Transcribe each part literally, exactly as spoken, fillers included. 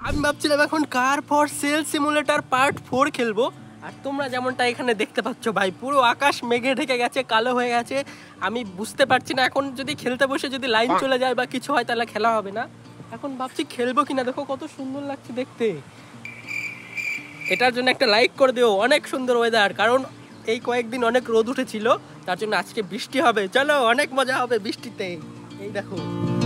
আমি ভাবছিলাম এখন car for sale simulator part four খেলবো। আর তোমরা যেমনটা এখানে দেখতে পাচ্ছ ভাই, পুরো আকাশ মেঘে ঢেকে গেছে, কালো হয়ে গেছে। আমি বুঝতে পারছি না এখন যদি খেলতে বসে যদি লাইন চলে যায় বা কিছু হয় তাহলে খেলা হবে না। এখন ভাবছি খেলবো কিনা। দেখো কত সুন্দর লাগছে দেখতে। এটার জন্য একটা লাইক করে দিও। অনেক সুন্দর ওয়েদার, কারণ এই কয়েকদিন অনেক রোদ উঠেছিল, তার জন্য আজকে বৃষ্টি হবে। চলো অনেক মজা হবে বৃষ্টিতে। এই দেখো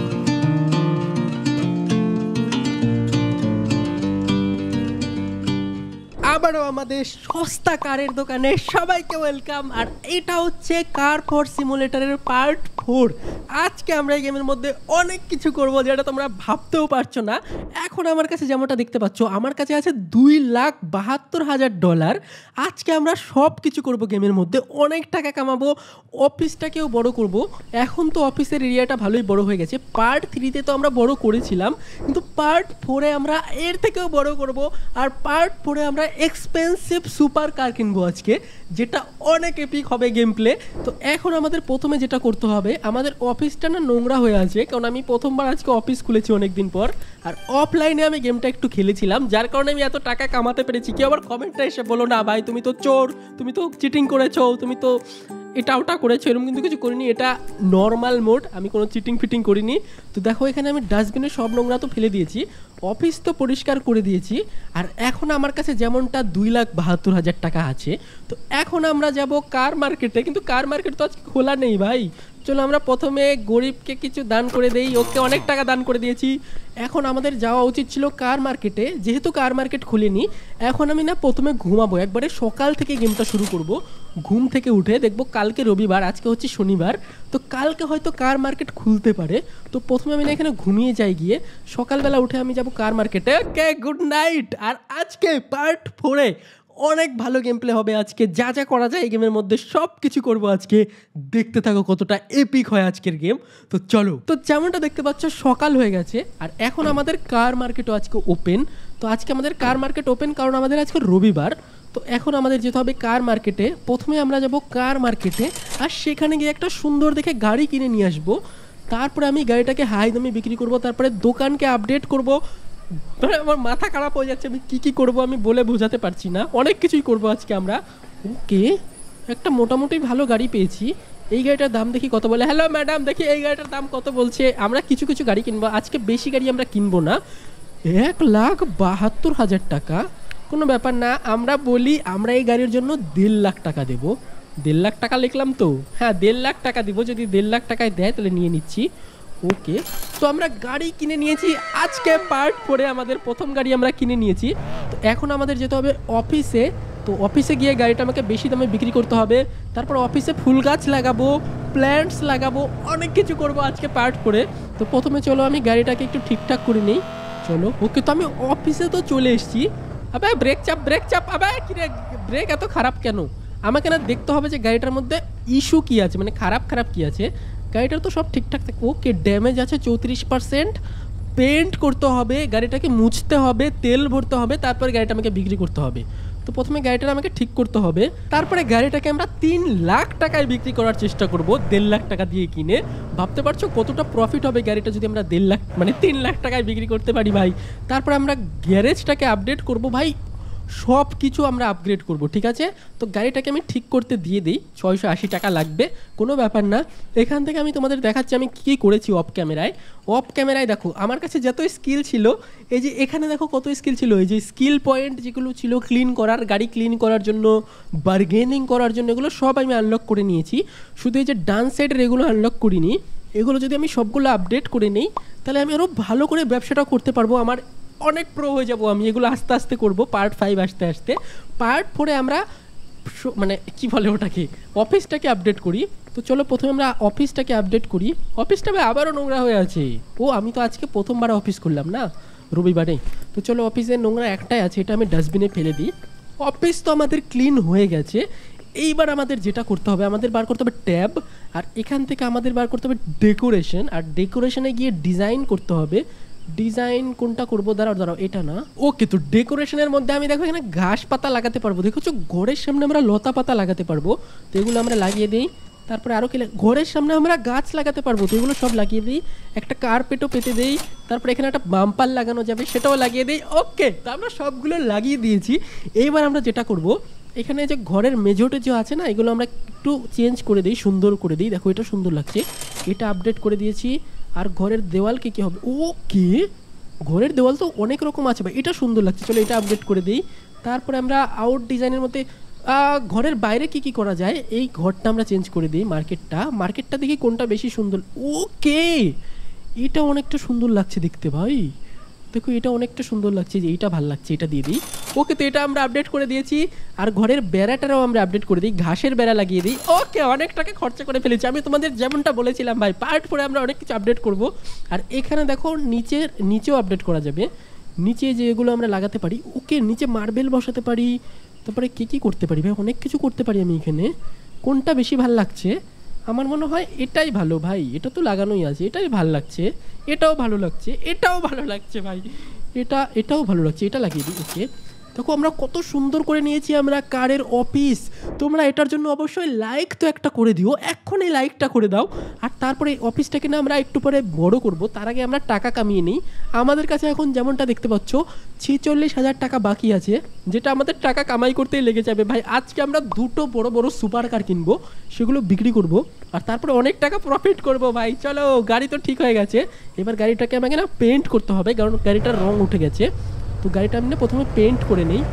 আবারও আমাদের সস্তা কারের দোকানে সবাইকে ওয়েলকাম। আর এটা হচ্ছে কার ফর সিমুলেটরের পার্ট ফোর। আজকে আমরা এই গেমের মধ্যে অনেক কিছু করব যেটা তোমরা ভাবতেও পারছো না। এখন আমার কাছে যেমনটা দেখতে পাচ্ছ, আমার কাছে আছে দুই লাখ বাহাত্তর হাজার ডলার। আজকে আমরা সব কিছু করব গেমের মধ্যে, অনেক টাকা কামাবো, অফিসটাকেও বড় করব। এখন তো অফিসের এরিয়াটা ভালোই বড় হয়ে গেছে। পার্ট থ্রিতে তো আমরা বড় করেছিলাম, কিন্তু পার্ট ফোরে আমরা এর থেকেও বড় করব। আর পার্ট ফোরে আমরা এক্সপেন্সিভ সুপার কার কিনবো আজকে, যেটা অনেক এপিক হবে গেম প্লে। তো এখন আমাদের প্রথমে যেটা করতে হবে, আমাদের অফিসটা না নোংরা হয়ে আছে, কারণ আমি প্রথমবার আজকে অফিস খুলেছি অনেকদিন পর। আর অফলাইনে আমি গেমটা একটু খেলেছিলাম, যার কারণে আমি এত টাকা কামাতে পেরেছি। কেউ আবার কমেন্টে এসে বলো না ভাই তুমি তো চোর, তুমি তো চিটিং করেছো, তুমি তো এটা ওটা করেছো, এরকম কিন্তু কিছু করিনি। এটা নর্মাল মোড, আমি কোনো চিটিং ফিটিং করিনি। তো দেখো এখানে আমি ডাস্টবিনে সব নোংরা তো ফেলে দিয়েছি, অফিস তো পরিষ্কার করে দিয়েছি। আর এখন আমার কাছে যেমনটা দুই লাখ বাহাত্তর হাজার টাকা আছে, তো এখন আমরা যাব কার মার্কেটে। কিন্তু কার মার্কেট তো আজকে খোলা নেই ভাই। চলো আমরা প্রথমে গরিবকে কিছু দান করে দেই। ওকে অনেক টাকা দান করে দিয়েছি। এখন আমাদের যাওয়া উচিত ছিল কার মার্কেটে, যেহেতু কার মার্কেট খুলেনি। এখন আমি না প্রথমে ঘুমাবো, একবারে সকাল থেকে গেমটা শুরু করব। ঘুম থেকে উঠে দেখবো কালকে রবিবার, আজকে হচ্ছে শনিবার, তো কালকে হয়তো কার মার্কেট খুলতে পারে। তো প্রথমে আমি না এখানে ঘুমিয়ে যাই, গিয়ে সকালবেলা উঠে আমি যাব কার মার্কেটে। Okay good night. আর আজকে পার্ট ফোরে অনেক ভালো গেম প্লে হবে। আজকে যা যা করা যায় এই গেমের মধ্যে সব কিছু করবো আজকে। দেখতে থাকো কতটা এপিক হয় আজকের গেম। তো চলো, তো যেমনটা দেখতে পাচ্ছ সকাল হয়ে গেছে, আর এখন আমাদের কার মার্কেটও আজকে ওপেন। তো আজকে আমাদের কার মার্কেট ওপেন কারণ আমাদের আজকে রবিবার। তো এখন আমাদের যেতে হবে কার মার্কেটে। প্রথমে আমরা যাব কার মার্কেটে, আর সেখানে গিয়ে একটা সুন্দর দেখে গাড়ি কিনে নিয়ে আসবো। তারপরে আমি গাড়িটাকে হাই দামে বিক্রি করব, তারপরে দোকানকে আপডেট করব। আমার মাথা খারাপ হয়ে যাচ্ছে, আমি কী কী করবো আমি বলে বোঝাতে পারছি না। অনেক কিছুই করবো আজকে আমরা। ওকে, একটা মোটামুটি ভালো গাড়ি পেয়েছি। এই গাড়িটার দাম দেখি কত বলে। হ্যালো ম্যাডাম, দেখি এই গাড়িটার দাম কত বলছে। আমরা কিছু কিছু গাড়ি কিনবো আজকে, বেশি গাড়ি আমরা কিনবো না। এক লাখ বাহাত্তর হাজার টাকা কোনো ব্যাপার না। আমরা বলি আমরা এই গাড়ির জন্য দেড় লাখ টাকা দেবো। দেড় লাখ টাকা লিখলাম তো, হ্যাঁ দেড় লাখ টাকা দিব। যদি দেড় লাখ টাকায় দেয় তাহলে নিয়ে নিচ্ছি। ওকে, তো আমরা গাড়ি কিনে নিয়েছি। আজকে পার্ট ফোরে আমাদের প্রথম গাড়ি আমরা কিনে নিয়েছি। তো এখন আমাদের যেতে হবে অফিসে। তো অফিসে গিয়ে গাড়িটা আমাকে বেশি দামে বিক্রি করতে হবে। তারপর অফিসে ফুল গাছ লাগাবো, প্ল্যান্টস লাগাবো, অনেক কিছু করব আজকে পার্ট ফোরে। তো প্রথমে চলো আমি গাড়িটাকে একটু ঠিকঠাক করে নিই। চলো ওকে, তো আমি অফিসে তো চলে এসেছি। আবে ব্রেক চাপ, ব্রেক চাপ। আবে কি রে, ব্রেক এত খারাপ কেন? আমাকে না দেখতে হবে যে গাড়িটার মধ্যে ইস্যু কী আছে, মানে খারাপ খারাপ কী আছে। গাড়িটার তো সব ঠিকঠাক থাকে। ওকে, ড্যামেজ আছে চৌত্রিশ পার্সেন্ট। পেন্ট করতে হবে, গাড়িটাকে মুছতে হবে, তেল ভরতে হবে, তারপরে গাড়িটা আমাকে বিক্রি করতে হবে। তো প্রথমে গাড়িটা আমাকে ঠিক করতে হবে, তারপরে গাড়িটাকে আমরা তিন লাখ টাকায় বিক্রি করার চেষ্টা করব, দেড় লাখ টাকা দিয়ে কিনে। ভাবতে পারছো কতটা প্রফিট হবে গাড়িটা যদি আমরা দেড় লাখ মানে তিন লাখ টাকায় বিক্রি করতে পারি ভাই। তারপরে আমরা গ্যারেজটাকে আপডেট করব ভাই, সব কিছু আমরা আপগ্রেড করব, ঠিক আছে। তো গাড়িটাকে আমি ঠিক করতে দিয়ে দিই, ছয়শো আশি টাকা লাগবে, কোনো ব্যাপার না। এখান থেকে আমি তোমাদের দেখাচ্ছি আমি কী কী করেছি অফ ক্যামেরায়। অফ ক্যামেরায় দেখো আমার কাছে যত স্কিল ছিল, এই যে এখানে দেখো কত স্কিল ছিল। এই যে স্কিল পয়েন্ট যেগুলো ছিল ক্লিন করার, গাড়ি ক্লিন করার জন্য, বার্গেনিং করার জন্য, এগুলো সব আমি আনলক করে নিয়েছি। শুধু এই যে ডান সাইডের এগুলো আনলক করিনি। এগুলো যদি আমি সবগুলো আপডেট করে নিই তাহলে আমি আরও ভালো করে ব্যবসাটা করতে পারবো। আমার অনেক প্রো হয়ে যাব আমি। এগুলো আস্তে আস্তে করব, পার্ট ফাইভ আসতে আসতে। পার্ট ফোরে আমরা মানে কি বলে ওটাকে, অফিসটাকে আপডেট করি। তো চলো প্রথমে আমরা অফিসটাকে আপডেট করি। অফিসটা আবারও নোংরা হয়ে আছে। ও আমি তো আজকে প্রথমবার অফিস করলাম না, রবিবারে। তো চলো অফিসের নোংরা একটাই আছে, এটা আমি ডাস্টবিনে ফেলে দিই। অফিস তো আমাদের ক্লিন হয়ে গেছে। এইবার আমাদের যেটা করতে হবে, আমাদের বার করতে হবে ট্যাব, আর এখান থেকে আমাদের বার করতে হবে ডেকোরেশন, আর ডেকোরেশনে গিয়ে ডিজাইন করতে হবে। ডিজাইন কোনটা করবো, দাঁড়াও দাঁড়াও এটা না। ওকে, তো ডেকোরেশনের মধ্যে আমি দেখো এখানে ঘাস পাতা লাগাতে পারবো। দেখো ঘরের সামনে আমরা লতা পাতা লাগাতে পারবো। তো এগুলো আমরা লাগিয়ে দিই। তারপরে আরও কি ঘরের সামনে আমরা গাছ লাগাতে পারবো, তো এগুলো সব লাগিয়ে দিই। একটা কার্পেটও পেতে দিই, তারপরে এখানে একটা বাম্পার লাগানো যাবে সেটাও লাগিয়ে দিই। ওকে, তো আমরা সবগুলো লাগিয়ে দিয়েছি। এইবার আমরা যেটা করব, এখানে যে ঘরের মেঝোটে যে আছে না, এগুলো আমরা একটু চেঞ্জ করে দিই, সুন্দর করে দিই। দেখো এটা সুন্দর লাগছে, এটা আপডেট করে দিয়েছি। আর ঘরের দেওয়াল কি কী হবে, ওকে ঘরের দেওয়াল তো অনেক রকম আছে ভাই, এটা সুন্দর লাগছে, চলো এটা আপডেট করে দিই। তারপরে আমরা আউট ডিজাইনের মধ্যে ঘরের বাইরে কি কি করা যায়, এই ঘরটা আমরা চেঞ্জ করে দিই। মার্কেটটা মার্কেটটা দেখি কোনটা বেশি সুন্দর। ওকে, এটা অনেকটা সুন্দর লাগছে দেখতে ভাই, দেখো এটা অনেকটা সুন্দর লাগছে, যে এইটা ভালো লাগছে, এটা দিয়ে দিই। ওকে, তো এটা আমরা আপডেট করে দিয়েছি। আর ঘরের বেড়াটারও আমরা আপডেট করে দিই, ঘাসের বেড়া লাগিয়ে দিই। ওকে, অনেক টাকা খরচা করে ফেলেছি আমি, তোমাদের যেমনটা বলেছিলাম ভাই, পার্ট পরে আমরা অনেক কিছু আপডেট করব। আর এখানে দেখো নিচের নিচেও আপডেট করা যাবে, নিচে যে এগুলো আমরা লাগাতে পারি। ওকে, নিচে মার্বেল বসাতে পারি, তারপরে কী কী করতে পারি ভাই, অনেক কিছু করতে পারি আমি এখানে। কোনটা বেশি ভালো লাগছে, আমার মনে হয় এটাই ভালো ভাই, এটা তো লাগানোই আছে, এটাই ভালো লাগছে, এটাও ভালো লাগছে, এটাও ভালো লাগছে ভাই, এটা এটাও ভালো লাগছে, এটা লাগিয়ে দিই। ওকে, দেখো আমরা কত সুন্দর করে নিয়েছি আমরা কারের অফিস। তোমরা এটার জন্য অবশ্যই লাইক তো একটা করে দিও, এক্ষুনি লাইকটা করে দাও। আর তারপরে এই অফিসটাকে না আমরা একটু পরে বড় করব, তার আগে আমরা টাকা কামিয়ে নিই। আমাদের কাছে এখন যেমনটা দেখতে পাচ্ছ ছেচল্লিশ হাজার টাকা বাকি আছে, যেটা আমাদের টাকা কামাই করতেই লেগে যাবে ভাই। আজকে আমরা দুটো বড় বড় সুপার কার কিনবো, সেগুলো বিক্রি করব, আর তারপরে অনেক টাকা প্রফিট করব ভাই। চলো, গাড়ি তো ঠিক হয়ে গেছে, এবার গাড়িটাকে আমাকে না পেন্ট করতে হবে, কারণ গাড়িটার রং উঠে গেছে। তো গাড়িটা আমি না প্রথমে পেন্ট করে নিই,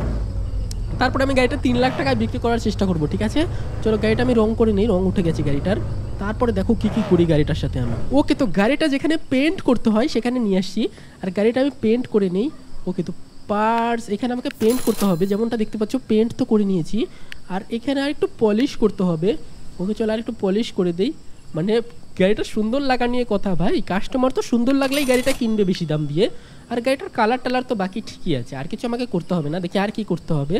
তারপরে আমি গাড়িটা তিন লাখ টাকায় বিক্রি করার চেষ্টা করব, ঠিক আছে? চলো গাড়িটা আমি রং করে নিই, রং উঠে গেছে গাড়িটার। তারপরে দেখো কী কী করি গাড়িটার সাথে আমি। ওকে, তো গাড়িটা যেখানে পেন্ট করতে হয় সেখানে নিয়ে আসছি, আর গাড়িটা আমি পেন্ট করে নিই। ওকে, তো পার্টস এখানে আমাকে পেন্ট করতে হবে, যেমনটা দেখতে পাচ্ছ পেন্ট তো করে নিয়েছি, আর এখানে আর একটু পলিশ করতে হবে। ওকে, চলো আর একটু পলিশ করে দিই, মানে গাড়িটা সুন্দর লাগা নিয়ে কথা ভাই, কাস্টমার তো সুন্দর লাগলেই গাড়িটা কিনবে বেশি দাম দিয়ে। আর গাড়িটার কালার টালার তো বাকি ঠিকই আছে, আর কিছু আমাকে করতে হবে না। দেখি আর কি করতে হবে,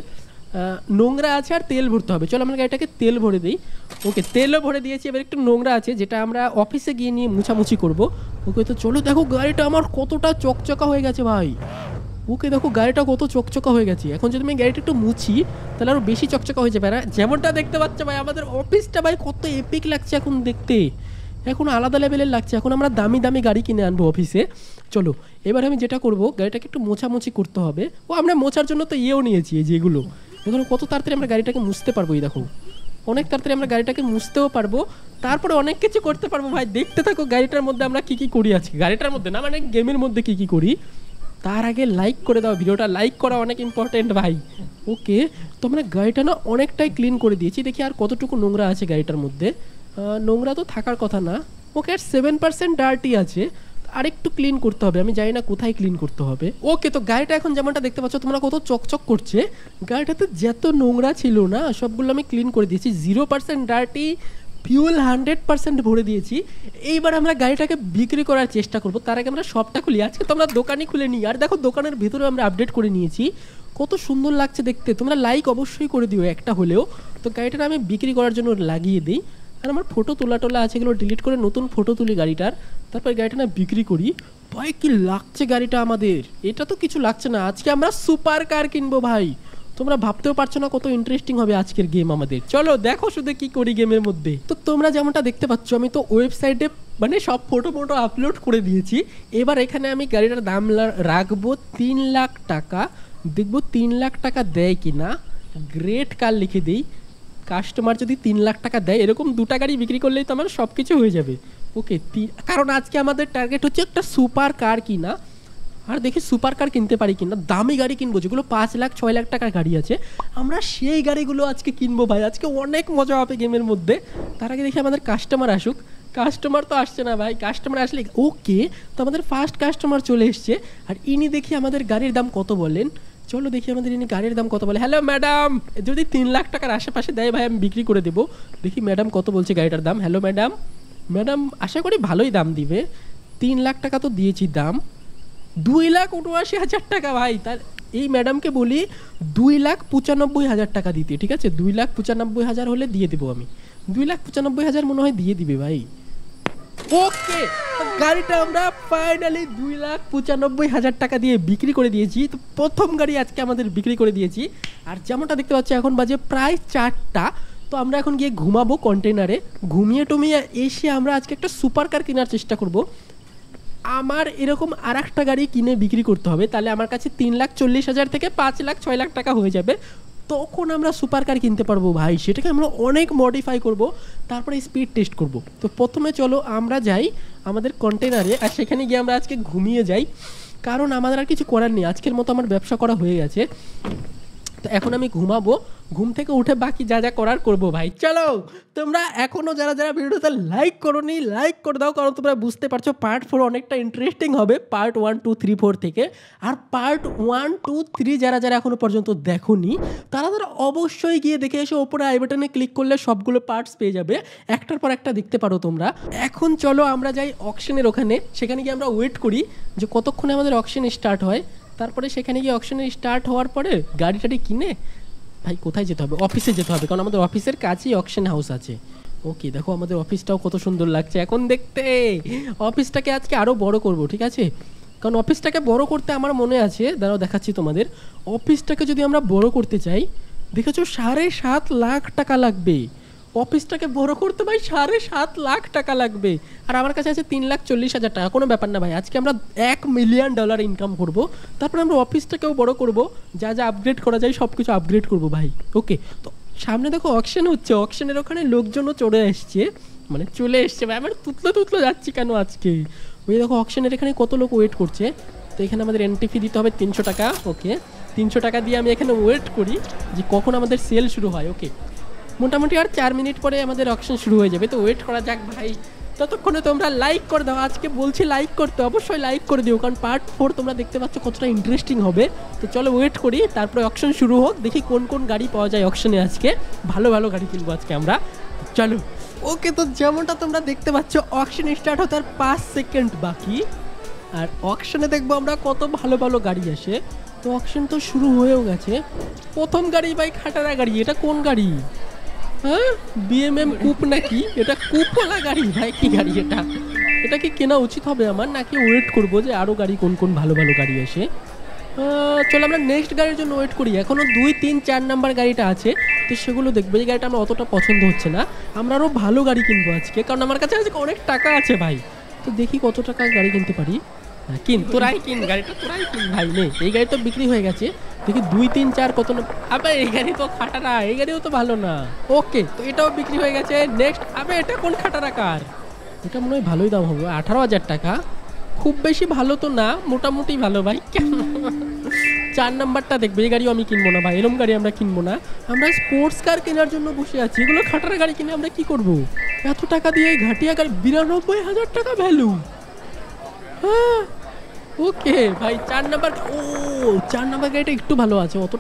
নোংরা আছে আর তেল ভরতে হবে। চলো আমরা গাড়িটাকে তেল ভরে দিই। ওকে, তেলও ভরে দিয়েছি, এবার একটু নোংরা আছে যেটা আমরা অফিসে গিয়ে নিয়ে মুছামুছি করব। ওকে, তো চলো দেখো গাড়িটা আমার কতটা চকচকা হয়ে গেছে ভাই। ওকে, দেখো গাড়িটা কত চকচকা হয়ে গেছে। এখন যদি আমি গাড়িটা একটু মুছি তাহলে আরও বেশি চকচকা হয়ে যাবে। আর যেমনটা দেখতে পাচ্ছ ভাই, আমাদের অফিসটা ভাই কত এপিক লাগছে এখন দেখতে, এখন আলাদা লেভেলের লাগছে। এখন আমরা দামি দামি গাড়ি কিনে আনবো অফিসে। চলো এবার আমি যেটা করব, গাড়িটাকে একটু মোছামুছি করতে হবে। ও আমরা মোছার জন্য তো ইয়েও নিয়েছি, এই যেগুলো, এগুলো কত তাড়াতাড়ি আমরা গাড়িটাকে মুছতে পারবো। এই দেখো অনেক তাড়াতাড়ি আমরা গাড়িটাকে মুছতেও পারবো, তারপরে অনেক কিছু করতে পারবো ভাই। দেখতে থাকো গাড়িটার মধ্যে আমরা কী কী করি আজকে, গাড়িটার মধ্যে না মানে গেমের মধ্যে কী কী করি। তার আগে লাইক করে দাও, ভিডিওটা লাইক করা অনেক ইম্পর্টেন্ট ভাই। ওকে, তো আমরা গাড়িটা না অনেকটাই ক্লিন করে দিয়েছি। দেখি আর কতটুকু নোংরা আছে গাড়িটার মধ্যে, নোংরা তো থাকার কথা না। ওকে, আর সেভেন পার্সেন্ট ডার্টি আছে, আর একটু ক্লিন করতে হবে, আমি জানি না কোথায় ক্লিন করতে হবে। ওকে, তো গাড়িটা এখন যেমনটা দেখতে পাচ্ছ তোমরা কত চকচক করছে, গাড়িটাতে যত নোংরা ছিল না সবগুলো আমি ক্লিন করে দিয়েছি। Zero percent dirty, fuel hundred percent ভরে দিয়েছি। এইবার আমরা গাড়িটাকে বিক্রি করার চেষ্টা করব, তার আগে আমরা শপটা খুলি। আজকে তো আমরা দোকানই খুলে নিই, আর দেখো দোকানের ভিতরে আমরা আপডেট করে নিয়েছি, কত সুন্দর লাগছে দেখতে। তোমরা লাইক অবশ্যই করে দিও একটা হলেও। তো গাড়িটা আমি বিক্রি করার জন্য লাগিয়ে দিই, আর আমার ফটো তোলা টোলা আছে এগুলো ডিলিট করে নতুন ফটো তুলি গাড়িটার, তারপর গাড়িটা না বিক্রি করি। ভাই কি লাগছে গাড়িটা আমাদের, এটা তো কিছু লাগছে না। আজকে আমরা সুপার কার কিনবো ভাই, তোমরা ভাবতেও পারছো না কত ইন্টারেস্টিং হবে আজকের গেম আমাদের। চলো দেখো শুধু কি করি গেমের মধ্যে। তো তোমরা যেমনটা দেখতে পাচ্ছ আমি তো ওয়েবসাইটে মানে সব ফটো ফটো আপলোড করে দিয়েছি। এবার এখানে আমি গাড়িটার দাম রাখবো তিন লাখ টাকা, দেখবো তিন লাখ টাকা দেয় কি না। গ্রেট কার লিখে দিই, কাস্টমার যদি তিন লাখ টাকা দেয়, এরকম দুটা গাড়ি বিক্রি করলেই তো আমার সব কিছু হয়ে যাবে। ওকে, কারণ আজকে আমাদের টার্গেট হচ্ছে একটা সুপার কার কিনা, আর দেখি সুপার কার কিনতে পারি কিনা। দামি গাড়ি কিনবো, যেগুলো পাঁচ লাখ ছয় লাখ টাকার গাড়ি আছে, আমরা সেই গাড়িগুলো আজকে কিনবো ভাই। আজকে অনেক মজা হবে গেমের মধ্যে। তার আগে দেখি আমাদের কাস্টমার আসুক। কাস্টমার তো আসছে না ভাই, কাস্টমার আসলে ওকে। তো আমাদের ফার্স্ট কাস্টমার চলে এসছে, আর ইনি দেখি আমাদের গাড়ির দাম কত বলেন। চলো দেখি আমাদের ইনি গাড়ির দাম কত বলে। হ্যালো ম্যাডাম, যদি তিন লাখ টাকার আশেপাশে দেয় ভাই আমি বিক্রি করে দেবো। দেখি ম্যাডাম কত বলছে গাড়িটার দাম। হ্যালো ম্যাডাম, ম্যাডাম আশা করি ভালোই দাম দিবে। তিন লাখ টাকা তো দিয়েছি দাম, দুই লাখ উনআশি হাজার টাকা ভাই। তার এই ম্যাডামকে বলি দুই লাখ পঁচানব্বই হাজার টাকা দিতে, ঠিক আছে? দুই লাখ পঁচানব্বই হাজার হলে দিয়ে দেবো আমি। দুই লাখ পঁচানব্বই হাজার মনে হয় দিয়ে দিবে ভাই। ওকে, গাড়িটা আমরা ফাইনালি দুই লাখ পঁচানব্বই হাজার টাকা দিয়ে বিক্রি করে দিয়েছি। তো প্রথম গাড়ি আজকে আমাদের বিক্রি করে দিয়েছি। আর যেমনটা দেখতে পাচ্ছি এখন বাজে প্রায় চারটা। তো আমরা এখন গিয়ে ঘুমাবো কন্টেনারে, ঘুমিয়ে টুমিয়ে এসে আমরা আজকে একটা সুপার কার কেনার চেষ্টা করব। আমার এরকম আর একটা গাড়ি কিনে বিক্রি করতে হবে, তাহলে আমার কাছে তিন লাখ চল্লিশ হাজার থেকে পাঁচ লাখ ছয় লাখ টাকা হয়ে যাবে। তখন আমরা সুপার কার কিনতে পারবো ভাই, সেটাকে আমরা অনেক মডিফাই করব, তারপরে স্পিড টেস্ট করব। তো প্রথমে চলো আমরা যাই আমাদের কন্টেনারে, আর সেখানে গিয়ে আমরা আজকে ঘুমিয়ে যাই, কারণ আমাদের আর কিছু করার নেই, আজকের মতো আমার ব্যবসা করা হয়ে গেছে। তো এখন আমি ঘুমাবো, ঘুম থেকে উঠে বাকি যা যা করার করবো ভাই। চলো তোমরা এখনও যারা যারা ভিডিওতে লাইক করো নি লাইক করে দাও, কারণ তোমরা বুঝতে পারছো পার্ট ফোর অনেকটা ইন্টারেস্টিং হবে part one two three four থেকে। আর পার্ট ওয়ান টু থ্রি যারা যারা এখনও পর্যন্ত দেখোনি তারা তারা অবশ্যই গিয়ে দেখে এসে ওপরে আই বাটনে ক্লিক করলে সবগুলো পার্টস পেয়ে যাবে, একটার পর একটা দেখতে পারো তোমরা। এখন চলো আমরা যাই অকশনের ওখানে, সেখানে গিয়ে আমরা ওয়েট করি যে কতক্ষণে আমাদের অকশন স্টার্ট হয়। তারপরে সেখানে গিয়ে অকশনে স্টার্ট হওয়ার পরে গাড়ি টাড়ি কিনে ভাই কোথায় যেতে হবে, অফিসে যেতে হবে, কারণ আমাদের অফিসের কাছেই অকশন হাউস আছে। ওকে দেখো আমাদের অফিসটাও কত সুন্দর লাগছে এখন দেখতে। অফিসটাকে আজকে আরও বড় করব, ঠিক আছে, কারণ অফিসটাকে বড় করতে আমার মনে আছে, দাঁড়াও দেখাচ্ছি তোমাদের। অফিসটাকে যদি আমরা বড় করতে চাই, দেখেছো সাড়ে সাত লাখ টাকা লাগবে। অফিসটাকে বড় করতে ভাই সাড়ে সাত লাখ টাকা লাগবে, আর আমার কাছে আছে তিন লাখ চল্লিশ হাজার টাকা। কোনো ব্যাপার না ভাই, আজকে আমরা এক মিলিয়ন ডলার ইনকাম করব, তারপরে আমরা অফিসটাকেও বড় করব, যা যা আপগ্রেড করা যায় সব কিছু আপগ্রেড করব ভাই। ওকে, তো সামনে দেখো অকশন হচ্ছে, অকশনের ওখানে লোকজনও চলে এসছে, মানে চলে এসছে ভাই। আমার তুতলো তুতলো যাচ্ছি কেন আজকে, ওই দেখো অকশনের এখানে কত লোক ওয়েট করছে। তো এখানে আমাদের এন্ট্রি ফি দিতে হবে তিনশো টাকা। ওকে, তিনশো টাকা দিয়ে আমি এখানে ওয়েট করি যে কখন আমাদের সেল শুরু হয়। ওকে, মোটামুটি আর চার মিনিট পরে আমাদের অকশন শুরু হয়ে যাবে, তো ওয়েট করা যাক ভাই। ততক্ষণে তোমরা লাইক করে দাও, আজকে বলছি লাইক করতে, অবশ্যই লাইক করে দিও, কারণ পার্ট ফোর তোমরা দেখতে পাচ্ছ কতটা ইন্টারেস্টিং হবে। তো চলো ওয়েট করি, তারপরে অকশন শুরু হোক, দেখি কোন কোন গাড়ি পাওয়া যায় অকশনে। আজকে ভালো ভালো গাড়ি কিনবো আজকে আমরা, চলো। ওকে, তো যেমনটা তোমরা দেখতে পাচ্ছ অকশন স্টার্ট হতে আর পাঁচ সেকেন্ড বাকি, আর অকশনে দেখবো আমরা কত ভালো ভালো গাড়ি আসে। তো অকশন তো শুরু হয়েও গেছে। প্রথম গাড়ি ভাই খাটারা গাড়ি, এটা কোন গাড়ি? হ্যাঁ, বিএমএম কুপ নাকি? এটা কুপওয়ালা গাড়ি ভাই, কি গাড়ি এটা? এটা কি কেনা উচিত হবে আমার, নাকি ওয়েট করবো যে আরও গাড়ি কোন কোন ভালো ভালো গাড়ি আসে? চলো আমরা নেক্সট গাড়ির জন্য ওয়েট করি। এখনও দুই তিন চার নাম্বার গাড়িটা আছে, তো সেগুলো দেখবো। এই গাড়িটা আমার অতটা পছন্দ হচ্ছে না, আমরা আরও ভালো গাড়ি কিনবো আজকে, কারণ আমার কাছে আজকে অনেক টাকা আছে ভাই। তো দেখি কত টাকা গাড়ি কিনতে পারি। কিন, তোরাই কিন গাড়িটা, তোরাই কিন ভাই। নে, এই গাড়ি তো বিক্রি হয়ে গেছে, দেখি দুই তিন চার কত না। আবে এই গাড়ি তো খাটারা, এই গাড়িও তো ভালো না। ওকে, তো এটাও বিক্রি হয়ে গেছে। নেক্সট, আবে এটা কোন খাটারা কার? এটা মনে হয় ভালোই দাম হবে, আঠারো হাজার টাকা। খুব বেশি ভালো তো না, মোটামুটি ভালো ভাই। চার নাম্বারটা দেখবে, এই গাড়িও আমি কিনবো না ভাই, এরকম গাড়ি আমরা কিনবো না। আমরা স্পোর্টস কার কেনার জন্য বসে আছি, এগুলো খাটারা গাড়ি কিনে আমরা কি করবো? এত টাকা দিয়ে এই ঘাটিয়া গাড়ি, বিরানব্বই হাজার টাকা ভ্যালু। হ্যাঁ, ওকে ভাই, চার নাম্বার। ও, চার নাম্বার গাড়িটা একটু ভালো আছে, অত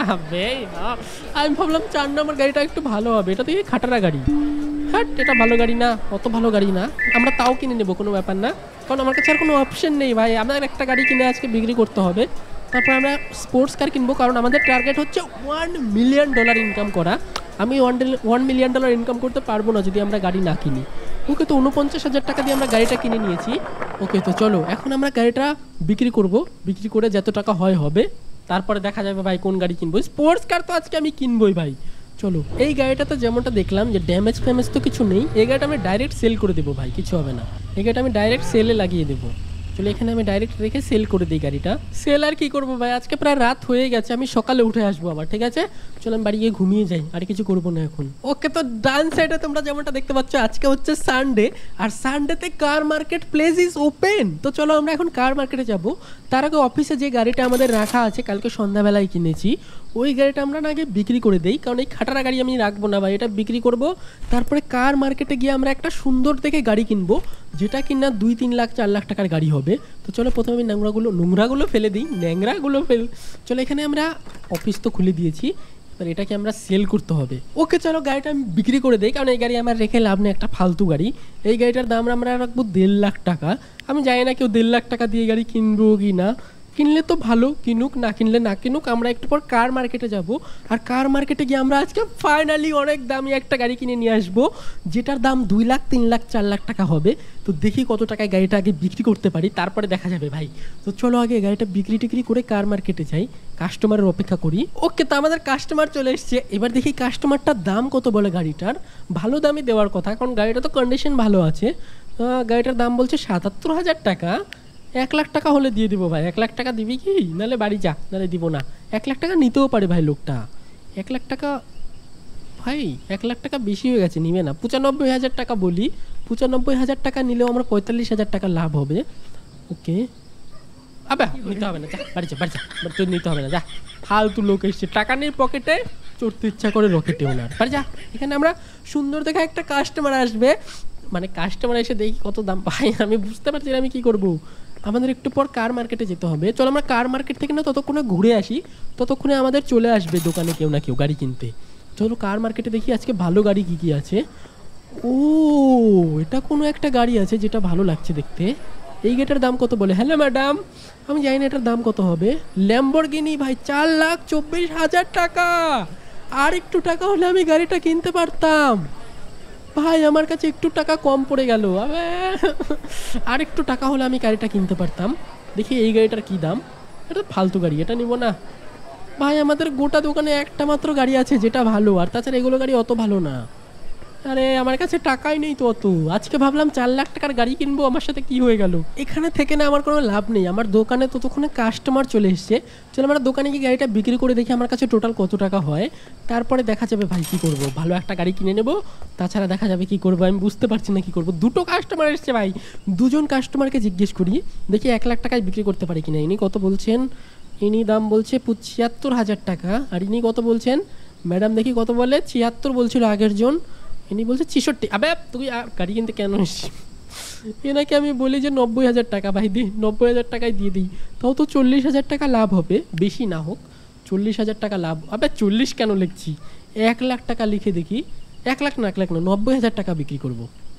আমি ভাবলাম চার নাম্বার গাড়িটা একটু ভালো হবে, এটা তো এই খাটারা গাড়ি। হ্যাঁ, এটা ভালো গাড়ি না, অত ভালো গাড়ি না, আমরা তাও কিনে নেবো, কোনো ব্যাপার না, কারণ আমার কাছে আর কোনো অপশন নেই ভাই। আমাদের একটা গাড়ি কিনে আজকে বিক্রি করতে হবে, তারপর আমরা স্পোর্টস কার কিনবো, কারণ আমাদের টার্গেট হচ্ছে ওয়ান মিলিয়ন ডলার ইনকাম করা। আমি one one million dollar income করতে পারবো না যদি আমরা গাড়ি না কিনি। ওকে, তো উনপঞ্চাশ হাজার টাকা দিয়ে আমরা গাড়িটা কিনে নিয়েছি। ওকে, তো চলো এখন আমরা গাড়িটা বিক্রি করব, বিক্রি করে যত টাকা হয় হবে, তারপরে দেখা যাবে ভাই কোন গাড়ি কিনবো। স্পোর্টস কার তো আজকে আমি কিনবোই ভাই। চলো, এই গাড়িটা তো যেমনটা দেখলাম যে ড্যামেজ ফ্যামেজ তো কিছু নেই, এই গাড়িটা আমি ডাইরেক্ট সেল করে দেবো ভাই, কিছু হবে না। এই গাড়িটা আমি ডাইরেক্ট সেলে লাগিয়ে দেবো। চলো, এখানে আমি ডাইরেক্ট রেখে সেল করে দিই গাড়িটা। সেল আর কি করবো ভাই, আজকে প্রায় রাত হয়ে গেছে, আমি সকালে উঠে আসবো আবার, ঠিক আছে? চলো আমি বাড়ি গিয়ে ঘুমিয়ে যাই, আর কিছু করবো না এখন। ওকে, তো ডান সাইডে তোমরা যেমনটা দেখতে পাচ্ছ আজকে হচ্ছে সানডে, আর সানডেতে car market place is open. তো চলো আমরা এখন কার মার্কেটে যাব। তার আগে অফিসে যে গাড়িটা আমাদের রাখা আছে, কালকে সন্ধ্যাবেলায় কিনেছি, ওই গাড়িটা আমরা না আগে বিক্রি করে দেই, কারণ এই খাটারা গাড়ি আমি রাখবো না ভাই, এটা বিক্রি করব। তারপরে কার মার্কেটে গিয়ে আমরা একটা সুন্দর দেখে গাড়ি কিনবো, যেটা কিনা দুই তিন লাখ চার লাখ টাকার গাড়ি হবে। তো চলো প্রথমে আমি নোংরাগুলো নোংরাগুলো ফেলে দিই, ন্যাংরাগুলো ফেল। চলো, এখানে আমরা অফিস তো খুলে দিয়েছি, এবার এটাকে আমরা সেল করতে হবে। ওকে, চলো গাড়িটা আমি বিক্রি করে দিই, কারণ এই গাড়ি আমার রেখে লাভ নেই, একটা ফালতু গাড়ি। এই গাড়িটার দাম আমরা রাখবো দেড় লাখ টাকা। আমি জানি না কেউ দেড় লাখ টাকা দিয়ে গাড়ি কিনবো কি না, কিনলে তো ভালো, কিনুক, না কিনলে না কিনুক। আমরা একটু পর কার মার্কেটে যাব, আর কার মার্কেটে গিয়ে আমরা আজকে ফাইনালি অনেক দামি একটা গাড়ি কিনে নিয়ে আসবো, যেটার দাম দুই লাখ তিন লাখ চার লাখ টাকা হবে। তো দেখি কত টাকায় গাড়িটা আগে বিক্রি করতে পারি, তারপরে দেখা যাবে ভাই। তো চলো আগে গাড়িটা বিক্রি টিক্রি করে কার মার্কেটে যাই, কাস্টমারের অপেক্ষা করি। ওকে, তো আমাদের কাস্টমার চলে এসছে। এবার দেখি কাস্টমারটার দাম কত বলে গাড়িটার। ভালো দামে দেওয়ার কথা, কারণ গাড়িটা তো কন্ডিশন ভালো আছে। গাড়িটার দাম বলছে সাতাত্তর হাজার টাকা। এক লাখ টাকা হলে দিয়ে দিব ভাই। এক লাখ টাকা দিবি কি? নাহলে বাড়ি যা, নাহলে দিব না। এক লাখ টাকা নিতেও পারে ভাই লোকটা। এক লাখ টাকা ভাই, এক লাখ টাকা বেশি হয়ে গেছে, নিবে না। পঁচানব্বই হাজার টাকা বলি, পঁচানব্বই হাজার টাকা নিলেও আমরা পঁয়তাল্লিশ হাজার টাকা লাভ হবে। ওকে, আবে নিতে হবে না, যা বাড়ি যা, বাড়ি যা, তোর নিতে হবে না, যা। ফালতু লোক এসছে, টাকা নেই পকেটে, চড়তে ইচ্ছা করে রকেটে ওনার, বাড়ি যা। এখানে আমরা সুন্দর দেখা একটা কাস্টমার আসবে, মানে কাস্টমার এসে দেখি কত দাম। ভাই আমি বুঝতে পারছি না আমি কী করবো। আমাদের একটু পর কার মার্কেটে যেতে হবে। চলো আমরা কার মার্কেট থেকে না ততক্ষণে ঘুরে আসি, ততক্ষণে আমাদের চলে আসবে দোকানে কেউ না কেউ গাড়ি কিনতে। চলো কার মার্কেটে দেখি আজকে ভালো গাড়ি কী কী আছে। ও, এটা কোনো একটা গাড়ি আছে যেটা ভালো লাগছে দেখতে। এই গাড়িটার দাম কত বলে? হ্যালো ম্যাডাম, আমি জানি না এটার দাম কত হবে। ল্যাম্বরগিনি ভাই, চার লাখ চব্বিশ হাজার টাকা। আর একটু টাকা হলে আমি গাড়িটা কিনতে পারতাম ভাই, আমার কাছে একটু টাকা কম পড়ে গেল। আর একটু টাকা হলে আমি গাড়িটা কিনতে পারতাম। দেখি এই গাড়িটার কি দাম। এটা ফালতু গাড়ি, এটা নিব না ভাই। আমাদের গোটা দোকানে একটা মাত্র গাড়ি আছে যেটা ভালো, আর তাছাড়া এগুলো গাড়ি অত ভালো না। আরে আমার কাছে টাকাই নেই তো অত। আজকে ভাবলাম চার লাখ টাকার গাড়ি কিনবো, আমার সাথে কি হয়ে গেল। এখানে থেকে না আমার কোনো লাভ নেই। আমার দোকানে ততক্ষণে কাস্টমার চলে এসছে। চলো আমরা দোকানে গিয়ে গাড়িটা বিক্রি করে দেখি আমার কাছে টোটাল কত টাকা হয়, তারপরে দেখা যাবে ভাই কি করব। ভালো একটা গাড়ি কিনে নেব, তাছাড়া দেখা যাবে কি করবো। আমি বুঝতে পারছি না কি করব। দুটো কাস্টমার এসছে ভাই, দুজন কাস্টমারকে জিজ্ঞেস করি দেখি এক লাখ টাকায় বিক্রি করতে পারি কিনা। ইনি কত বলছেন? ইনি দাম বলছে ছিয়াত্তর হাজার টাকা। আর ইনি কত বলছেন? ম্যাডাম দেখি কত বলে। ছিয়াত্তর বলছিল আগের জন, ইনি বলছে ছেষট্টি। আবে তুই গাড়ি কিনতে কেন এসছিস? এনাকে আমি বলি যে নব্বই হাজার টাকা ভাই দিই, নব্বই হাজার টাকায় দিয়ে দিই, তাও তো চল্লিশ হাজার টাকা লাভ হবে, বেশি না হোক, চল্লিশ হাজার টাকা লাভ। আবে চল্লিশ কেন লিখছি, এক লাখ টাকা লিখে দেখি। এক লাখ না, এক লাখ না, নব্বই হাজার টাকা বিক্রি করব।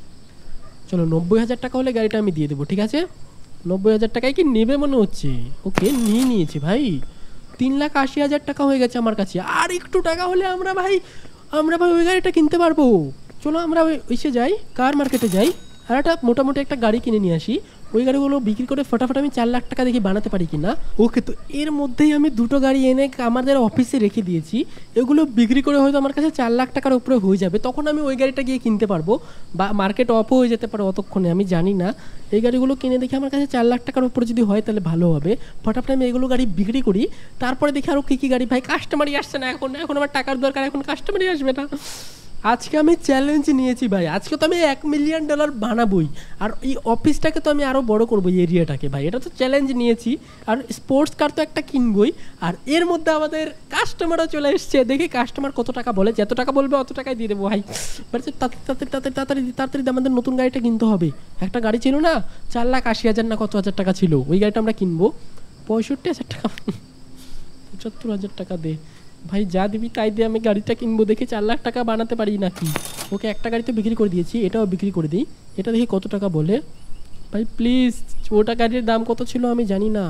চলো নব্বই হাজার টাকা হলে গাড়িটা আমি দিয়ে দেবো, ঠিক আছে? নব্বই হাজার টাকায় কি নেবে মনে হচ্ছে? ওকে, নিয়ে নিয়েছি ভাই। তিন লাখ আশি হাজার টাকা হয়ে গেছে আমার কাছে। আর একটু টাকা হলে আমরা ভাই আমরা ভাই ওই গাড়িটা কিনতে পারবো। চলো আমরা এসে যাই, কার মার্কেটে যাই, আর একটা মোটামুটি একটা গাড়ি কিনে নিয়ে আসি। ওই গাড়িগুলো বিক্রি করে ফটাফট আমি চার লাখ টাকা দেখি বানাতে পারি কি না। ওকে, তো এর মধ্যেই আমি দুটো গাড়ি এনে আমাদের অফিসে রেখে দিয়েছি। এগুলো বিক্রি করে হয়তো আমার কাছে চার লাখ টাকার উপরে হয়ে যাবে, তখন আমি ওই গাড়িটা গিয়ে কিনতে পারবো, বা মার্কেট অফও হয়ে যেতে পারে অতক্ষণে, আমি জানি না। এই গাড়িগুলো কিনে দেখি আমার কাছে চার লাখ টাকার উপরে যদি হয় তাহলে ভালো হবে। ফটাফট আমি এগুলো গাড়ি বিক্রি করি, তারপরে দেখি আরও কী কী গাড়ি। ভাই কাস্টমারই আসছে না এখন, এখন আমার টাকার দরকার, এখন কাস্টমারই আসবে না। আজকে আমি চ্যালেঞ্জ নিয়েছি ভাই, আজকে তো আমি এক মিলিয়ন ডলার বানাবোই, আর এই অফিসটাকে তো আমি আরও বড় করবো, এই এরিয়াটাকে ভাই, এটা তো চ্যালেঞ্জ নিয়েছি। আর স্পোর্টস কার তো একটা কিনবই। আর এর মধ্যে আমাদের কাস্টমারও চলে এসছে, দেখি কাস্টমার কত টাকা বলে। যত টাকা বলবে অত টাকায় দিয়ে দেবো ভাই। বলছে তাড়াতাড়ি তাড়াতাড়ি তাড়াতাড়ি তাড়াতাড়ি আমাদের নতুন গাড়িটা কিনতে হবে। একটা গাড়ি ছিল না চার লাখ আশি হাজার না কত হাজার টাকা ছিল, ওই গাড়িটা আমরা কিনবো। পঁয়ষট্টি হাজার টাকা, পঁচাত্তর হাজার টাকা দে ভাই, যা দিবি তাই দিয়ে আমি গাড়িটা কিনবো, দেখি চার লাখ টাকা বানাতে পারি নাকি। ওকে, একটা গাড়ি তো বিক্রি করে দিয়েছি, এটাও বিক্রি করে দিই। এটা দেখি কত টাকা বলে ভাই, প্লিজ। ওটা গাড়ির দাম কত ছিল আমি জানি না।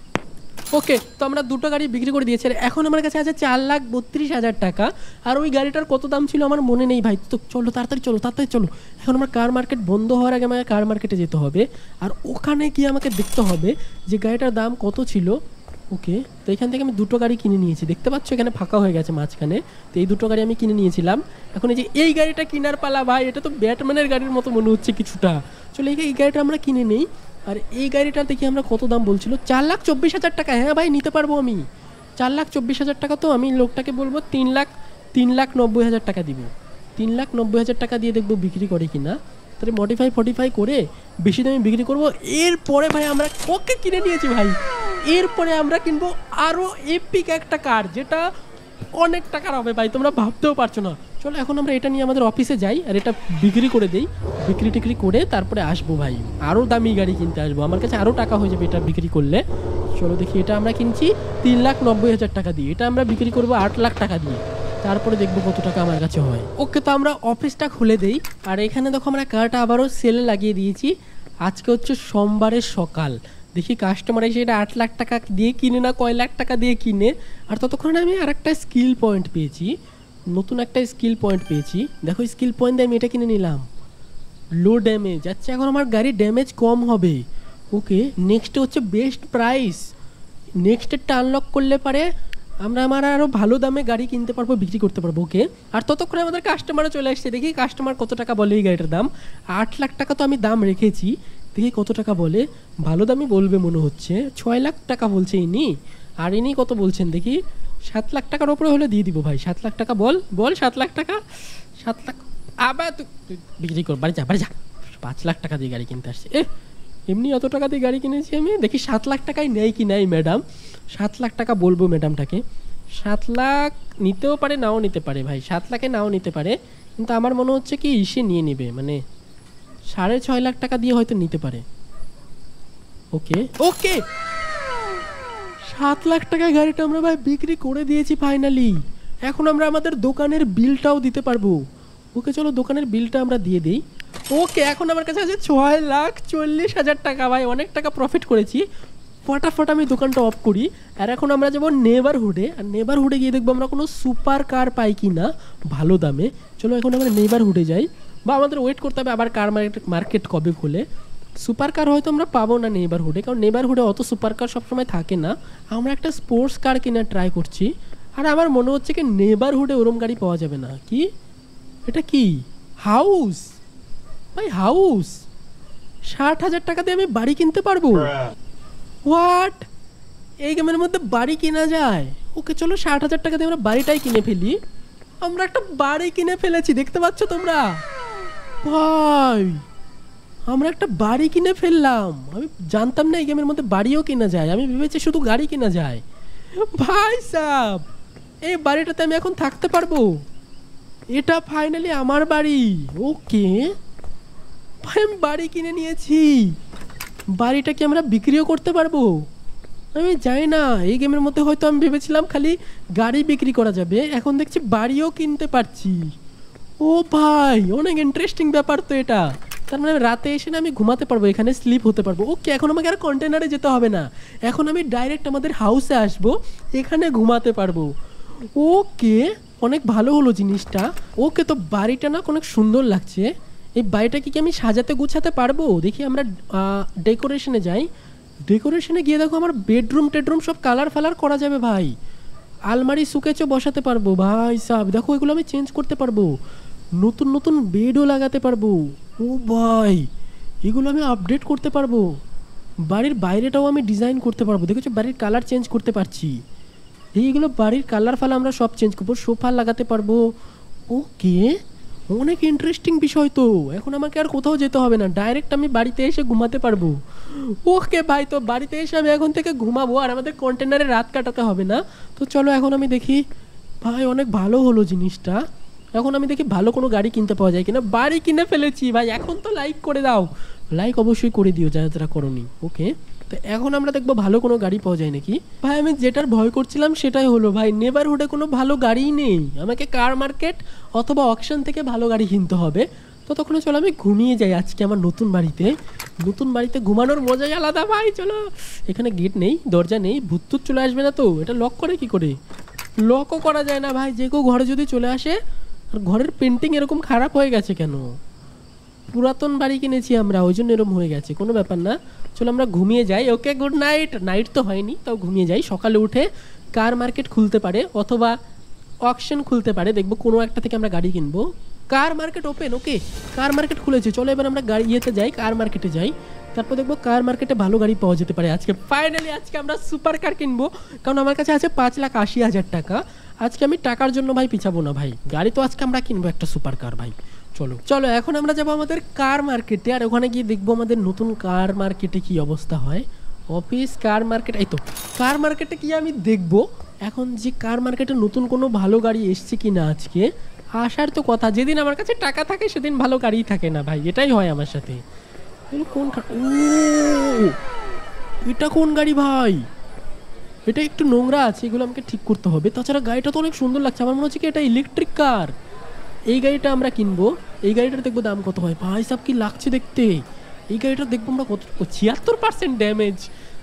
ওকে, তো আমরা দুটো গাড়ি বিক্রি করে দিয়েছি, আর এখন আমার কাছে আছে চার লাখ বত্রিশ হাজার টাকা। আর ওই গাড়িটার কত দাম ছিল আমার মনে নেই ভাই। তো চলো তাড়াতাড়ি চলো, তাড়াতাড়ি চলো। এখন আমার কার মার্কেট বন্ধ হওয়ার আগে আমাকে কার মার্কেটে যেতে হবে, আর ওখানে গিয়ে আমাকে দেখতে হবে যে গাড়িটার দাম কত ছিল। ওকে, তো এখান থেকে আমি দুটো গাড়ি কিনে নিয়েছি, দেখতে পাচ্ছ এখানে ফাঁকা হয়ে গেছে মাঝখানে। তো এই দুটো গাড়ি আমি কিনে নিয়েছিলাম। এখন এই যে এই গাড়িটা কেনার পালা ভাই, এটা তো ব্যাটম্যানের গাড়ির মতো মনে হচ্ছে কিছুটা। চলো এই গাড়িটা আমরা কিনে নেই। আর এই গাড়িটা দেখি আমরা কত দাম বলছিল, চার লাখ চব্বিশ হাজার টাকা। হ্যাঁ ভাই, নিতে পারবো আমি। চার লাখ চব্বিশ হাজার টাকা। তো আমি লোকটাকে বলবো তিন লাখ তিন লাখ নব্বই হাজার টাকা দিব। তিন লাখ নব্বই হাজার টাকা দিয়ে দেখবো বিক্রি করে কিনা। তাহলে মডিফাই ফটিফাই করে বেশি দামে বিক্রি করবো। এরপরে ভাই আমরা ওকে কিনে নিয়েছি ভাই। এরপরে আমরা কিনবো আরও এপিক একটা কার, যেটা অনেক টাকার হবে ভাই, তোমরা ভাবতেও পারছো না। চলো এখন আমরা এটা নিয়ে আমাদের অফিসে যাই, আর এটা বিক্রি করে দেই। বিক্রি টিক্রি করে তারপরে আসবো ভাই, আরও দামি গাড়ি কিনতে আসবো। আমার কাছে আরও টাকা হয়ে যাবে এটা বিক্রি করলে। চলো দেখি, এটা আমরা কিনছি তিন লাখ নব্বই হাজার টাকা দিয়ে, এটা আমরা বিক্রি করবো আট লাখ টাকা দিয়ে। তারপরে দেখবো কত টাকা আমার কাছে হয়। ওকে, তো আমরা অফিসটা খুলে দেই। আর এখানে দেখো আমরা কারটা আবারও সেলে লাগিয়ে দিয়েছি। আজকে হচ্ছে সোমবারের সকাল, দেখি কাস্টমার এসে এটা আট লাখ টাকা দিয়ে কিনে না কয় লাখ টাকা দিয়ে কিনে। আর ততক্ষণে আমি আর একটা স্কিল পয়েন্ট পেয়েছি, নতুন একটা স্কিল পয়েন্ট পেয়েছি। দেখো স্কিল পয়েন্ট দিয়ে আমি এটা কিনে নিলাম, লো ড্যামেজ। আচ্ছা এখন আমার গাড়ির ড্যামেজ কম হবে। ওকে, নেক্সটে হচ্ছে বেস্ট প্রাইস। নেক্সটেরটা আনলক করলে পারে আমরা আমার আরও ভালো দামে গাড়ি কিনতে পারবো, বিক্রি করতে পারবো। ওকে, আর ততক্ষণে আমাদের কাস্টমারও চলে আসছে। দেখি কাস্টমার কত টাকা বলে এই গাড়িটার দাম। আট লাখ টাকা তো আমি দাম রেখেছি, দেখি কত টাকা বলে। ভালো দামই বলবে মনে হচ্ছে, ছয় লাখ টাকা বলছে ইনি। আর ইনি কত বলছেন দেখি? সাত লাখ টাকার ওপরে হলে দিয়ে দিব ভাই। সাত লাখ টাকা বল বল সাত লাখ টাকা। সাত লাখ আবার তুই বিক্রি কর, বাড়ি যা বাড়ি যা। পাঁচ লাখ টাকা দিয়ে গাড়ি কিনতে আসছে। এ এমনি অত টাকা দিয়ে গাড়ি কিনেছি আমি। দেখি সাত লাখ টাকায় নেই কি নাই ম্যাডাম। সাত লাখ টাকা বলবো ম্যাডামটাকে। সাত লাখ নিতেও পারে নাও নিতে পারে ভাই, সাত লাখে নাও নিতে পারে। কিন্তু আমার মনে হচ্ছে কি ইসে নিয়ে নেবে, মানে সাড়ে ছয় লাখ টাকা দিয়ে হয়তো নিতে পারে। ওকে ওকে, সাত লাখ টাকায় গাড়িটা আমরা ভাই বিক্রি করে দিয়েছি ফাইনালি। এখন আমরা আমাদের দোকানের বিলটাও দিতে পারবো। ওকে চলো দোকানের বিলটা আমরা দিয়ে দিই। ওকে এখন আমার কাছে আছে ছয় লাখ চল্লিশ হাজার টাকা ভাই, অনেক টাকা প্রফিট করেছি। ফটাফট আমি দোকানটা অফ করি। আর এখন আমরা যাবো নেবারহুডে, আর নেবারহুডে গিয়ে দেখবো আমরা কোনো সুপার কার পাই কি না ভালো দামে। চলো এখন আমরা নেবারহুডে যাই, বা আমাদের ওয়েট করতে হবে আবার কার মার্কেট মার্কেট কবে খোলে। সুপার কার হয়তো আমরা পাবো না নেবারহুডে, কারণ নেবারহুডে অত সুপার কার সবসময় থাকে না। আমরা একটা স্পোর্টস কার কেনার ট্রাই করছি। আর আমার মনে হচ্ছে কি নেবারহুডে ওরম গাড়ি পাওয়া যাবে না। কি এটা? কি হাউস ভাই? হাউস ষাট হাজার টাকা দিয়ে আমি বাড়ি কিনতে পারবো? হোয়াট, এই গেমের মধ্যে বাড়ি কেনা যায়? ওকে চলো ষাট হাজার টাকা দিয়ে আমরা বাড়িটাই কিনে ফেলি। আমরা একটা বাড়ি কিনে ফেলেছি, দেখতে পাচ্ছ তোমরা ভাই? আমরা একটা বাড়ি কিনে ফেললাম। আমি জানতাম না এই গেমের মধ্যে বাড়িও কেনা যায়, আমি ভেবেছি শুধু গাড়ি কেনা যায়। ভাই সাব, এই বাড়িটাতে আমি এখন থাকতে পারবো। এটা ফাইনালি আমার বাড়ি। ওকে ভাই আমি বাড়ি কিনে নিয়েছি। বাড়িটা কি আমরা বিক্রিও করতে পারবো? আমি জানি না, এই গেমের মধ্যে হয়তো আমি ভেবেছিলাম খালি গাড়ি বিক্রি করা যাবে, এখন দেখছি বাড়িও কিনতে পারছি। ও ভাই অনেক ইন্টারেস্টিং ব্যাপার তো এটা। তার মানে রাতে এসে না আমি ঘুমাতে পারবো, এখানে স্লিপ হতে পারবো। ওকে এখন আমাকে আর কন্টেনারে যেতে হবে না, এখন আমি ডাইরেক্ট আমাদের হাউসে আসবো, এখানে ঘুমাতে পারবো। ওকে অনেক ভালো হলো জিনিসটা। ওকে তো বাড়িটা না অনেক সুন্দর লাগছে। এই বাড়িটা কি আমি সাজাতে গুছাতে পারবো? দেখি আমরা ডেকোরেশনে যাই। ডেকোরেশনে গিয়ে দেখো আমার বেডরুম টেডরুম সব কালার ফালার করা যাবে ভাই। আলমারি সুকেচও বসাতে পারবো ভাই সাহেব। দেখো এগুলো আমি চেঞ্জ করতে পারবো, নতুন নতুন বেডও লাগাতে পারবো। ও ভাই এগুলো আমি আপডেট করতে পারবো। বাড়ির বাইরেটাও আমি ডিজাইন করতে পারবো। দেখেছো বাড়ির কালার চেঞ্জ করতে পারছি। এইগুলো বাড়ির কালার ফালা আমরা সব চেঞ্জ করবো, সোফা লাগাতে পারবো। ওকে অনেক ইন্টারেস্টিং বিষয় তো। এখন আমাকে আর কোথাও যেতে হবে না, ডাইরেক্ট আমি বাড়িতে এসে ঘুমাতে পারবো। ওকে ভাই তো বাড়িতে এসে আমি এখন থেকে ঘুমাবো, আর আমাদের কন্টেনারে রাত কাটাতে হবে না। তো চলো এখন আমি দেখি ভাই, অনেক ভালো হলো জিনিসটা। এখন আমি দেখি ভালো কোনো গাড়ি কিনতে পাওয়া যায় কিনা। বাড়ি কিনে ফেলেছি ভাই, এখন তো লাইক করে দাও, লাইক অবশ্যই করে দিও যারা যারা করোনি। ওকে তো এখন আমরা দেখবো ভালো কোনো গাড়ি পাওয়া যায় নাকি। ভাই আমি যেটার ভয় করছিলাম সেটাই হলো ভাই, নেবারহুডে কোনো ভালো গাড়িই নেই। আমাকে কার মার্কেট অথবা অকশন থেকে ভালো গাড়ি কিনতে হবে। তো তখন চলো আমি ঘুমিয়ে যাই আজকে আমার নতুন বাড়িতে। নতুন বাড়িতে ঘুমানোর মজাই আলাদা ভাই। চলো, এখানে গেট নেই, দরজা নেই, ভূত টুত চলে আসবে না তো? এটা লক করে কি করে? লকও করা যায় না ভাই, যে কেউ ঘরে যদি চলে আসে। আর ঘরের পেন্টিং এরকম খারাপ হয়ে গেছে কেন? পুরাতন বাড়ি কিনেছি আমরা, ওই জন্য এরকম হয়ে গেছে। কোনো ব্যাপার না, চলো আমরা ঘুমিয়ে যাই। Okay good night. নাইট তো হয়নি, তাও ঘুমিয়ে যাই। সকালে উঠে কার মার্কেট খুলতে পারে অথবা অকশন খুলতে পারে, দেখবো কোনো একটা থেকে আমরা গাড়ি কিনবো। Car market open. Okay car market খুলেছে, চলো এবার আমরা গাড়ি ইয়েতে যাই, কার মার্কেটে যাই। তারপর দেখবো কার মার্কেটে ভালো গাড়ি পাওয়া যেতে পারে আজকে। ফাইনালি আজকে আমরা সুপার কার কিনবো, কারণ আমার কাছে আছে পাঁচ লাখ আশি হাজার টাকা। আজকে আমি টাকার জন্য ভাই পিছাবো না ভাই, গাড়ি তো আজকে আমরা কিনবো একটা সুপার কার ভাই। চলো চলো এখন আমরা যাবো আমাদের কার মার্কেটে, আর ওখানে গিয়ে দেখবো আমাদের নতুন কার মার্কেটে কি অবস্থা হয়। অফিস কার মার্কেট, এই তো কার মার্কেটে কি আমি দেখবো এখন যে কার মার্কেটে নতুন কোনো ভালো গাড়ি এসছে কি না। আজকে আসার তো কথা, যেদিন আমার কাছে টাকা থাকে সেদিন ভালো গাড়ি থাকে না ভাই, এটাই হয় আমার সাথে। কোন ও এটা কোন গাড়ি ভাই? এটা একটু নোংরা আছে, এগুলো আমাকে ঠিক করতে হবে। তাছাড়া গাড়িটা তো অনেক সুন্দর লাগছে, আমার মনে হচ্ছে কি এটা ইলেকট্রিক কার। এই গাড়িটা আমরা কিনবো। এই গাড়িটার দেখবো দাম কত হয়। ভাই সাহেব কি লাগছে দেখতে। এই গাড়িটা দেখবো আমরা কত, ছিয়াত্তর পার্সেন্ট ড্যামেজ।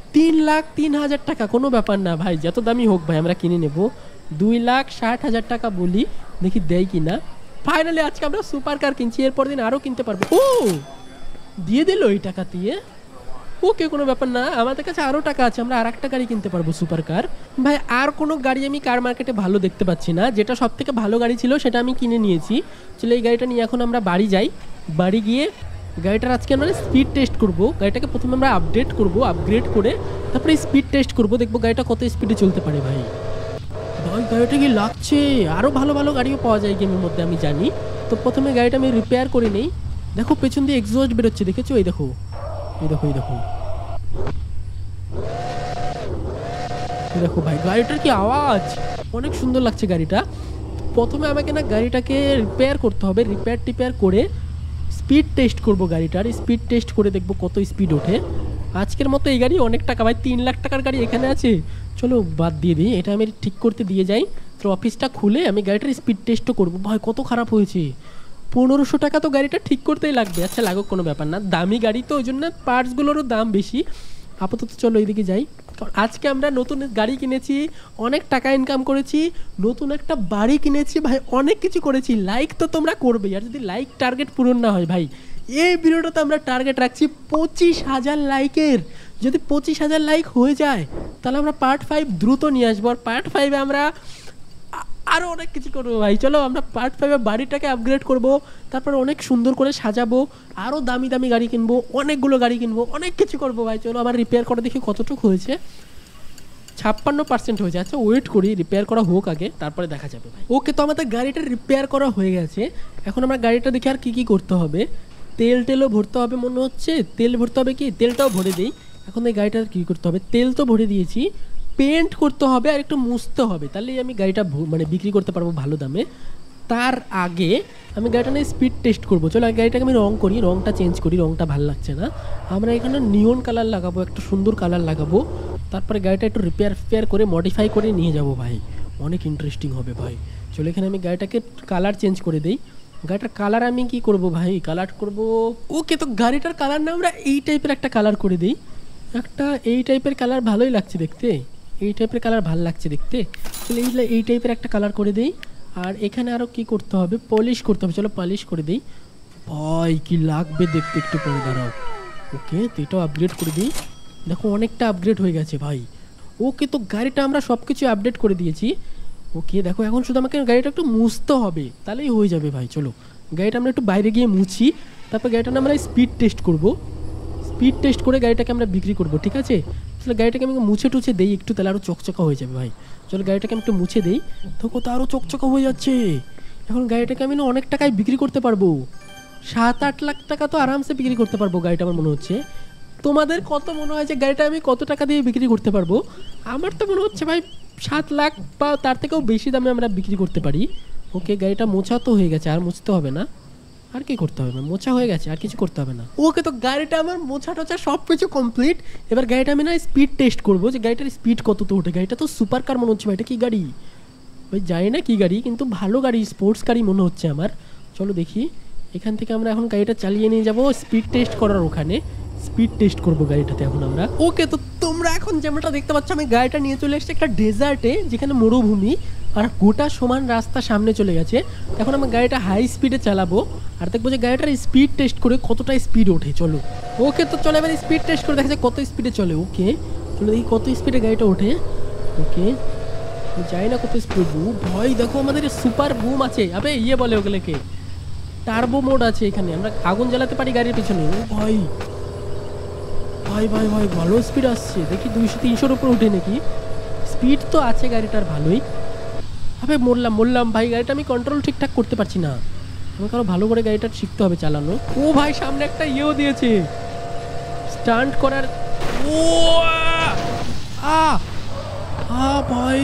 তিন লাখ তিন হাজার টাকা কোনো ব্যাপার না ভাই, যত দামি হোক ভাই আমরা কিনে নেব। দুই লাখ ষাট হাজার টাকা বলি, দেখি দেয় কি না। ফাইনালি আজকে আমরা সুপার কার কিনছি, এরপর দিন আরও কিনতে পারবো। ও দিয়ে দিল এই টাকা দিয়ে, ওকে কোনো ব্যাপার না, আমাদের কাছে আরও টাকা আছে, আমরা আর একটা গাড়ি কিনতে পারবো সুপার কার। ভাই আর কোনো গাড়ি আমি কার মার্কেটে ভালো দেখতে পাচ্ছি না, যেটা সব থেকে ভালো গাড়ি ছিল সেটা আমি কিনে নিয়েছি। চলো এই গাড়িটা নিয়ে এখন আমরা বাড়ি যাই। বাড়ি গিয়ে গাড়িটার আজকে আমরা স্পিড টেস্ট করব। গাড়িটাকে প্রথমে আমরা আপডেট করব, আপগ্রেড করে তারপরে স্পিড টেস্ট করব, দেখবো গাড়িটা কত স্পিডে চলতে পারে। ভাই ভাই গাড়িটা কি লাগছে, আরও ভালো ভালো গাড়িও পাওয়া যায় গেমের মধ্যে আমি জানি। তো প্রথমে গাড়িটা আমি রিপেয়ার করে নেই। দেখো পেছন দিয়ে এক্সস্ট বেরোচ্ছে, দেখেছো? এই দেখো এই দেখো এই দেখো এই দেখো ভাই গাড়িটার কি আওয়াজ, অনেক সুন্দর লাগছে গাড়িটা। প্রথমে আমাকে না গাড়িটাকে রিপেয়ার করতে হবে, রিপেয়ার টিপেয়ার করে স্পিড টেস্ট করব গাড়িটার। স্পিড টেস্ট করে দেখবো কত স্পিড ওঠে। আজকের মতো এই গাড়ি অনেক টাকা ভাই, তিন লাখ টাকার গাড়ি এখানে আছে। চলো বাদ দিয়ে দিই, এটা আমি ঠিক করতে দিয়ে যাই। তো অফিসটা খুলে আমি গাড়িটার স্পিড টেস্টও করবো। ভাই কত খারাপ হয়েছে, পনেরোশো টাকা তো গাড়িটা ঠিক করতেই লাগবে। আচ্ছা লাগুক কোনো ব্যাপার না, দামি গাড়ি তো ওই জন্য পার্টসগুলোরও দাম বেশি। আপাতত চলো এইদিকে যাই। আজকে আমরা নতুন গাড়ি কিনেছি, অনেক টাকা ইনকাম করেছি, নতুন একটা বাড়ি কিনেছি ভাই, অনেক কিছু করেছি। লাইক তো তোমরা করবেই, আর যদি লাইক টার্গেট পূরণ না হয় ভাই, এই ভিডিওটাতে আমরা টার্গেট রাখছি পঁচিশ হাজার লাইকের। যদি পঁচিশ হাজার লাইক হয়ে যায় তাহলে আমরা পার্ট ফাইভ দ্রুত নিয়ে আসবো। আর পার্ট ফাইভে আমরা আরও অনেক কিছু করবো ভাই। চলো আমরা পার্ট ফাইভে বাড়িটাকে আপগ্রেড করব, তারপর অনেক সুন্দর করে সাজাবো, আরও দামি দামি গাড়ি কিনবো, অনেকগুলো গাড়ি কিনবো, অনেক কিছু করবো ভাই। চলো আমার রিপেয়ার করা দেখি কতটুকু হয়েছে, ছাপ্পান্ন পার্সেন্ট হয়েছে। আচ্ছা ওয়েট করি, রিপেয়ার করা হোক আগে, তারপরে দেখা যাবে ভাই। ওকে তো আমাদের গাড়িটা রিপেয়ার করা হয়ে গেছে। এখন আমরা গাড়িটা দেখি আর কী কী করতে হবে। তেল টেলও ভরতে হবে মনে হচ্ছে, তেল ভরতে হবে কি, তেলটাও ভরে দিই। এখন এই গাড়িটার কী করতে হবে, তেল তো ভরে দিয়েছি, পেন্ট করতে হবে আর একটু মুছতে হবে, তাহলেই আমি গাড়িটা মানে বিক্রি করতে পারবো ভালো দামে। তার আগে আমি গাড়িটা নিয়ে স্পিড টেস্ট করবো। চলো গাড়িটাকে আমি রং করি, রংটা চেঞ্জ করি, রংটা ভালো লাগছে না। আমরা এখানে নিয়ন কালার লাগাবো, একটা সুন্দর কালার লাগাবো, তারপরে গাড়িটা একটু রিপেয়ার ফেয়ার করে মডিফাই করে নিয়ে যাব ভাই, অনেক ইন্টারেস্টিং হবে ভাই। চলো এখানে আমি গাড়িটাকে কালার চেঞ্জ করে দিই। গাড়িটার কালার আমি কি করব ভাই, কালার করব। ওকে তো গাড়িটার কালার না আমরা এই টাইপের একটা কালার করে দিই, একটা এই টাইপের কালার ভালোই লাগছে দেখতে, এই টাইপের কালার ভালো লাগছে দেখতে। চলো এই এই টাইপের একটা কালার করে দিই। আর এখানে আরও কি করতে হবে, পলিশ করতে হবে, চলো পলিশ করে দিই। ভাই কি লাগবে দেখতে, একটু পরে দাঁড়াও। ওকে তো এটাও আপগ্রেড করে দিই, দেখো অনেকটা আপগ্রেড হয়ে গেছে ভাই। ওকে তো গাড়িটা আমরা সব কিছু আপডেট করে দিয়েছি। ওকে দেখো এখন শুধু আমাকে গাড়িটা একটু মুছতে হবে, তাহলেই হয়ে যাবে ভাই। চলো গাড়িটা আমরা একটু বাইরে গিয়ে মুছি, তারপর গাড়িটা আমরা স্পিড টেস্ট করব। স্পিড টেস্ট করে গাড়িটাকে আমরা বিক্রি করব, ঠিক আছে? তাহলে গাড়িটাকে আমি মুছে টুছে দিই একটু, তাহলে আরও চকচকা হয়ে যাবে ভাই। চলো গাড়িটাকে আমি একটু মুছে দিই, দেখো তো আরও চকচকা হয়ে যাচ্ছে। এখন গাড়িটাকে আমি না অনেক টাকায় বিক্রি করতে পারবো, সাত আট লাখ টাকা তো আরামসে বিক্রি করতে পারবো গাড়িটা আমার মনে হচ্ছে। তোমাদের কত মনে হয় যে গাড়িটা আমি কত টাকা দিয়ে বিক্রি করতে পারবো? আমার তো মনে হচ্ছে ভাই সাত লাখ বা তার থেকেও বেশি দামে আমরা বিক্রি করতে পারি। ওকে গাড়িটা মোছা তো হয়ে গেছে, আর মুছতে হবে না, আর কি করতে হবে না, মোছা হয়ে গেছে, আর কিছু করতে হবে না। ওকে তো গাড়িটা আমার মোছা টোছা সব কিছু কমপ্লিট। এবার গাড়িটা আমি না স্পিড টেস্ট করবো যে গাড়িটার স্পিড কত তো ওঠে। গাড়িটা তো সুপার কার মনে হচ্ছে ভাই, এটা কী গাড়ি ভাই জানি না কী গাড়ি, কিন্তু ভালো গাড়ি, স্পোর্টস গাড়ি মনে হচ্ছে আমার। চলো দেখি, এখান থেকে আমরা এখন গাড়িটা চালিয়ে নিয়ে যাবো স্পিড টেস্ট করার ওখানে, স্পিড টেস্ট করবো গাড়িটাতে এখন আমরা। ওকে তো তোমরা এখন যেমনটা দেখতে পাচ্ছ আমি গাড়িটা নিয়ে চলে এসেছি একটা ডেজার্টে, যেখানে মরুভূমি আর গোটা সমান রাস্তা সামনে চলে গেছে। এখন আমি গাড়িটা হাই স্পিডে চালাবো আর দেখবো যে গাড়িটার স্পিড টেস্ট করে কতটা স্পিড ওঠে। চলো ওকে তো চলো এবার স্পিড টেস্ট করে দেখা যায় কত স্পিডে চলে। ওকে চলো দেখি কত স্পিডে গাড়িটা ওঠে। ওকে যাই না কত স্পিড। ভয় দেখো আমাদের সুপার বুম আছে, আবে ইয়ে বলে ওগুলোকে টার্বো মোড আছে এখানে, আমরা আগুন জ্বালাতে পারি গাড়ির পিছনে। ও ভাই ভাই ভাই ভাই ভালো স্পিড আসছে, দেখি দুইশো তিনশোর উপর উঠে নাকি, স্পিড তো আছে গাড়িটার ভালোই। আবে মরলাম মরলাম ভাই, গাড়িটা আমি কন্ট্রোল ঠিকঠাক করতে পারছি না, আমাকে আরও ভালো করে গাড়িটা শিখতে হবে চালানো। ও ভাই সামনে একটা ইয়েও দিয়েছে স্টান্ট করার। ও আ আ ভাই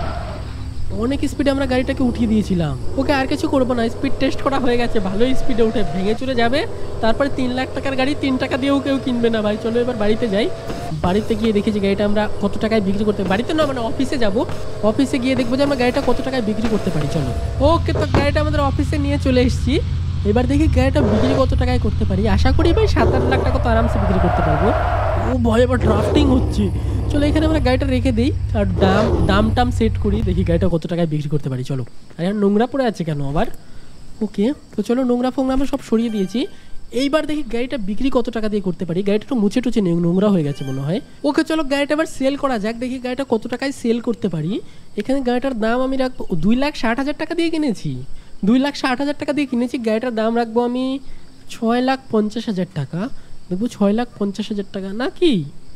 অনেক স্পিডে আমরা গাড়িটাকে উঠিয়ে দিয়েছিলাম। ওকে আর কিছু করবো না, স্পিড টেস্ট করা হয়ে গেছে, ভালোই স্পিডে উঠে ভেঙে চলে যাবে। তারপরে তিন লাখ টাকার গাড়ি তিন টাকা দিয়েও কেউ কিনবে না ভাই। চলো এবার বাড়িতে যাই, বাড়িতে গিয়ে দেখেছি গাড়িটা আমরা কত টাকায় বিক্রি করতে, বাড়িতে না মানে অফিসে যাব, অফিসে গিয়ে দেখবো যে আমরা গাড়িটা কত টাকায় বিক্রি করতে পারি। চলো ওকে তো গাড়িটা আমাদের অফিসে নিয়ে চলে এসেছি, এবার দেখি গাড়িটা বিক্রি কত টাকায় করতে পারি। আশা করি ভাই সাত আট লাখ টাকা তো আরামসে বিক্রি করতে পারবো। ও ভয়, এবার ড্রাফটিং হচ্ছে। চলো এখানে আমরা গাড়িটা রেখে দিই আর দাম দাম টাম সেট করি, দেখি গাড়িটা কত টাকায় বিক্রি করতে পারি। চলো, আর এখন নোংরা পড়ে আছে কেন আবার? ওকে, তো চলো নোংরা ফোংরা আমরা সব সরিয়ে দিয়েছি। এইবার দেখি গাড়িটা বিক্রি কত টাকা দিয়ে করতে পারি। গাড়িটা একটু মুছে টুছে নেই, নোংরা হয়ে গেছে মনে হয়। ওকে চলো গাড়িটা এবার সেল করা যাক, দেখি গাড়িটা কত টাকায় সেল করতে পারি। এখানে গাড়িটার দাম আমি রাখবো দুই লাখ ষাট হাজার টাকা দিয়ে কিনেছি, দুই লাখ ষাট হাজার টাকা দিয়ে কিনেছি। গাড়িটার দাম রাখবো আমি ছয় লাখ পঞ্চাশ হাজার টাকা। দেখবো ছয় লাখ পঞ্চাশ হাজার টাকা নাকি,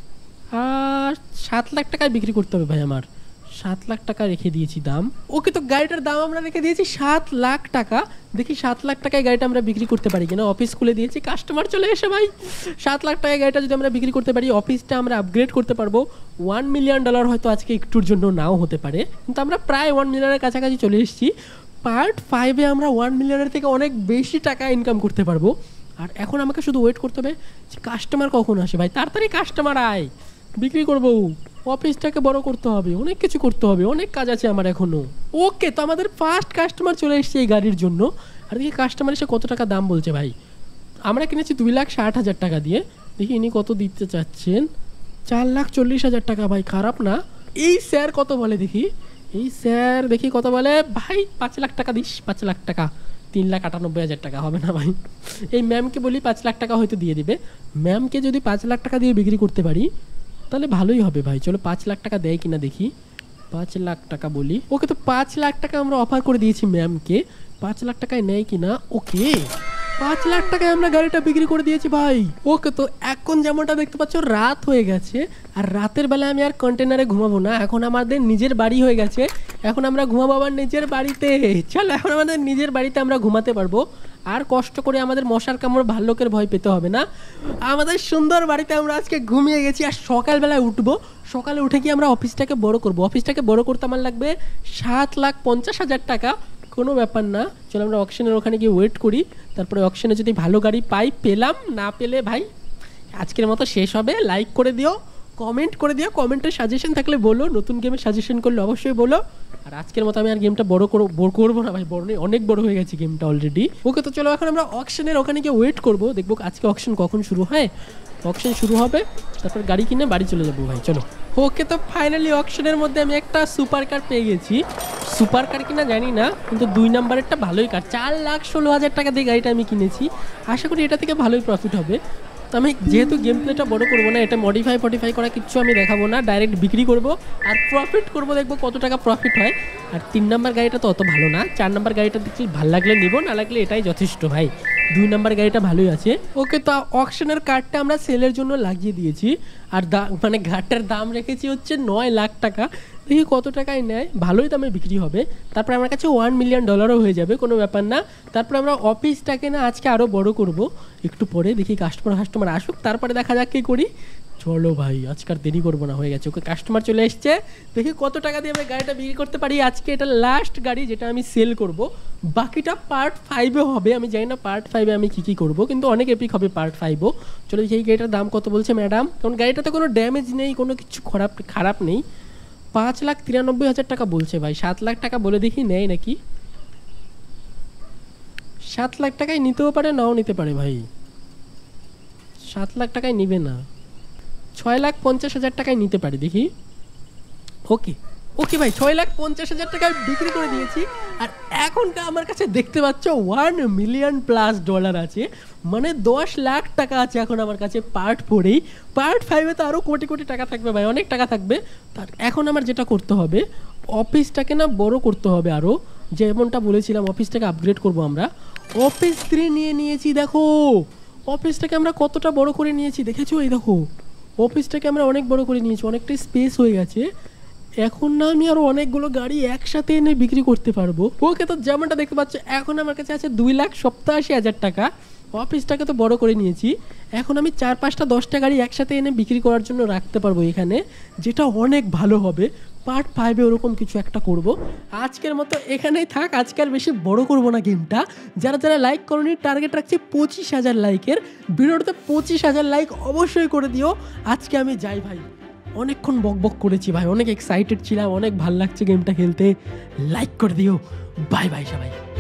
আর সাত লাখ টাকায় বিক্রি করতে হবে ভাই আমার। সাত লাখ টাকা রেখে দিয়েছি দাম। ওকে, তো গাড়িটার দাম আমরা রেখে দিয়েছি সাত লাখ টাকা। দেখি সাত লাখ টাকায় গাড়িটা আমরা বিক্রি করতে পারি কিনা। অফিস খুলে দিয়েছি, কাস্টমার চলে এসে ভাই। সাত লাখ টাকায় গাড়িটা যদি আমরা বিক্রি করতে পারি, অফিসটা আমরা আপগ্রেড করতে পারবো। ওয়ান মিলিয়ন ডলার হয়তো আজকে একটুর জন্য নাও হতে পারে, কিন্তু আমরা প্রায় ওয়ান মিলিয়নের কাছাকাছি চলে এসেছি। পার্ট ফাইভে আমরা ওয়ান মিলিয়নের থেকে অনেক বেশি টাকা ইনকাম করতে পারবো। আর এখন আমাকে শুধু ওয়েট করতে হবে যে কাস্টমার কখন আসে ভাই, তাড়াতাড়ি কাস্টমার আয়, বিক্রি করবো। অফিসটাকে বড় করতে হবে, অনেক কিছু করতে হবে, অনেক কাজ আছে আমার এখনো। ওকে, তো আমাদের ফার্স্ট কাস্টমার চলে এসেছে এই গাড়ির জন্য। আর দেখি কাস্টমার এসে কত টাকা দাম বলছে ভাই। আমরা কিনেছি দুই লাখ ষাট হাজার টাকা দিয়ে, দেখি ইনি কত দিতে চাচ্ছেন। চার লাখ চল্লিশ হাজার টাকা ভাই, খারাপ না। এই স্যার কত বলে দেখি, এই স্যার দেখি কত বলে ভাই। পাঁচ লাখ টাকা দিস, পাঁচ লাখ টাকা। তিন লাখ আটানব্বই হাজার টাকা হবে না ভাই। এই ম্যামকে বলি পাঁচ লাখ টাকা হয়তো দিয়ে দিবে। ম্যামকে যদি পাঁচ লাখ টাকা দিয়ে বিক্রি করতে পারি তাহলে ভালোই হবে ভাই। চলো পাঁচ লাখ টাকা দেয় কিনা দেখি, পাঁচ লাখ টাকা বলি। ওকে, তো পাঁচ লাখ টাকা আমরা অফার করে দিয়েছি ম্যামকে, পাঁচ লাখ টাকায় নেয় কিনা। ওকে, পাঁচ লাখ টাকায় আমরা গাড়িটা বিক্রি করে দিয়েছি ভাই। ওকে, তো এখন যেমনটা দেখতে পাচ্ছ রাত হয়ে গেছে, আর রাতের বেলা আমি আর কন্টেনারে ঘুমাবো না, এখন আমাদের নিজের বাড়ি হয়ে গেছে। এখন আমরা ঘুমাবো আবার নিজের বাড়িতে। চলো এখন আমাদের নিজের বাড়িতে আমরা ঘুমাতে পারবো, আর কষ্ট করে আমাদের মশার কামড় ভাল্লুকের ভয় পেতে হবে না। আমাদের সুন্দর বাড়িতে আমরা আজকে ঘুমিয়ে গেছি, আর সকালবেলায় উঠবো। সকালে উঠে গিয়ে আমরা অফিসটাকে বড় করব। অফিসটাকে বড় করতে আমার লাগবে সাত লাখ পঞ্চাশ হাজার টাকা, কোনো ব্যাপার না। চলো আমরা অকশনের ওখানে গিয়ে ওয়েট করি, তারপরে অকশনে যদি ভালো গাড়ি পাই, পেলাম, না পেলে ভাই আজকের মতো শেষ হবে। লাইক করে দিও, কমেন্ট করে দিও, কমেন্টের সাজেশন থাকলে বলো, নতুন গেমের সাজেশন করলে অবশ্যই বলো। আর আজকের মতো আমি আর গেমটা বড় করবো বড় করবো না ভাই, বড় নেই, অনেক বড় হয়ে গেছে গেমটা অলরেডি। ওকে, তো চলো এখন আমরা অকশনের ওখানে গিয়ে ওয়েট করবো, দেখবো আজকে অকশন কখন শুরু হয়। অকশন শুরু হবে, তারপর গাড়ি কিনে বাড়ি চলে যাবো ভাই। চলো। ওকে, তো ফাইনালি অকশনের মধ্যে আমি একটা সুপার কার পেয়ে গেছি। সুপার কার কিনা জানি না, কিন্তু দুই নাম্বারেরটা ভালোই কার। চার লাখ ষোলো হাজার টাকা দিয়ে গাড়িটা আমি কিনেছি, আশা করি এটা থেকে ভালোই প্রফিট হবে। তো আমি যেহেতু গেম প্লেটা বড় করবো না, এটা মডিফাই ফডিফাই করা কিচ্ছু আমি দেখাবো না, ডাইরেক্ট বিক্রি করব আর প্রফিট করব, দেখবো কত টাকা প্রফিট হয়। আর তিন নাম্বার গাড়িটা তো অত ভালো না, চার নাম্বার গাড়িটা দেখছি ভালো লাগলে নিব, না লাগলে এটাই যথেষ্ট ভাই। দুই নাম্বার গাড়িটা ভালোই আছে। ওকে, তো অকশনের কার্ডটা আমরা সেলের জন্য লাগিয়ে দিয়েছি, আর দা মানে ঘাটটার দাম রেখেছি হচ্ছে নয় লাখ টাকা। দেখি কত টাকায় নেয়, ভালোই দামে বিক্রি হবে। তারপরে আমার কাছে ওয়ান মিলিয়ন ডলারও হয়ে যাবে, কোনো ব্যাপার না। তারপরে আমরা অফিসটাকে না আজকে আরও বড় করব, একটু পরে দেখি কাস্টমার কাস্টমার আসুক, তারপরে দেখা যাক কী করি। চলো ভাই, আজকাল দেরি করবো না, হয়ে গেছে। ওকে, কাস্টমার চলে এসছে, দেখি কত টাকা দিয়ে আমি গাড়িটা বিক্রি করতে পারি। আজকে এটা লাস্ট গাড়ি যেটা আমি সেল করব, বাকিটা পার্ট ফাইভে হবে। আমি জানি না পার্ট ফাইভে আমি কী কী করবো, কিন্তু অনেক এপিক হবে পার্ট ফাইভও। চলো দেখি এই গাড়িটার দাম কত বলছে ম্যাডাম, কারণ গাড়িটাতে কোনো ড্যামেজ নেই, কোনো কিছু খারাপ খারাপ নেই। পাঁচ লাখ তিরানব্বই হাজার টাকা বলছে ভাই, সাত লাখ টাকা বলে দেখি নেয় নাকি। সাত লাখ টাকায় নিতেও পারে, নাও নিতে পারে ভাই। সাত লাখ টাকায় নিবে না, ছয় লাখ পঞ্চাশ হাজার টাকায় নিতে পারে, দেখি। ওকে ওকে ভাই, ছয় লাখ পঞ্চাশ হাজার টাকায় বিক্রি করে দিয়েছি। আর এখনটা আমার কাছে দেখতে পাচ্ছ ওয়ান মিলিয়ন প্লাস ডলার আছে, মানে দশ লাখ টাকা আছে এখন আমার কাছে পার্ট ফোরেই। পার্ট ফাইভে তো আরও কোটি কোটি টাকা থাকবে ভাই, অনেক টাকা থাকবে। তার এখন আমার যেটা করতে হবে, অফিসটাকে না বড় করতে হবে আরও, যেমনটা বলেছিলাম অফিসটাকে আপগ্রেড করব আমরা। অফিস থ্রি নিয়ে নিয়েছি, দেখো অফিসটাকে আমরা কতটা বড় করে নিয়েছি, দেখেছো? এই দেখো অফিসটাকে আমরা অনেক বড় করে নিয়েছি, অনেকটাই স্পেস হয়ে গেছে। এখন না আমি আরও অনেকগুলো গাড়ি একসাথে এনে বিক্রি করতে পারবো। ওকে, তো যেমনটা দেখতে পাচ্ছ এখন আমার কাছে আছে দুই লাখ সপ্তাশি হাজার টাকা। অফিসটাকে তো বড় করে নিয়েছি, এখন আমি চার পাঁচটা দশটা গাড়ি একসাথে এনে বিক্রি করার জন্য রাখতে পারবো এখানে, যেটা অনেক ভালো হবে। পার্ট ফাইভে ওরকম কিছু একটা করব। আজকের মতো এখানেই থাক, আজকে আর বেশি বড় করব না গেমটা। যারা যারা লাইক করনি, টার্গেট রাখছি পঁচিশ হাজার লাইকের। ভিডিওটাতে পঁচিশ হাজার লাইক অবশ্যই করে দিও। আজকে আমি যাই ভাই, অনেকক্ষণ বক বক করেছি ভাই, অনেক এক্সাইটেড ছিলাম, অনেক ভালো লাগছে গেমটা খেলতে। লাইক করে দিও, বাই বাই সবাই।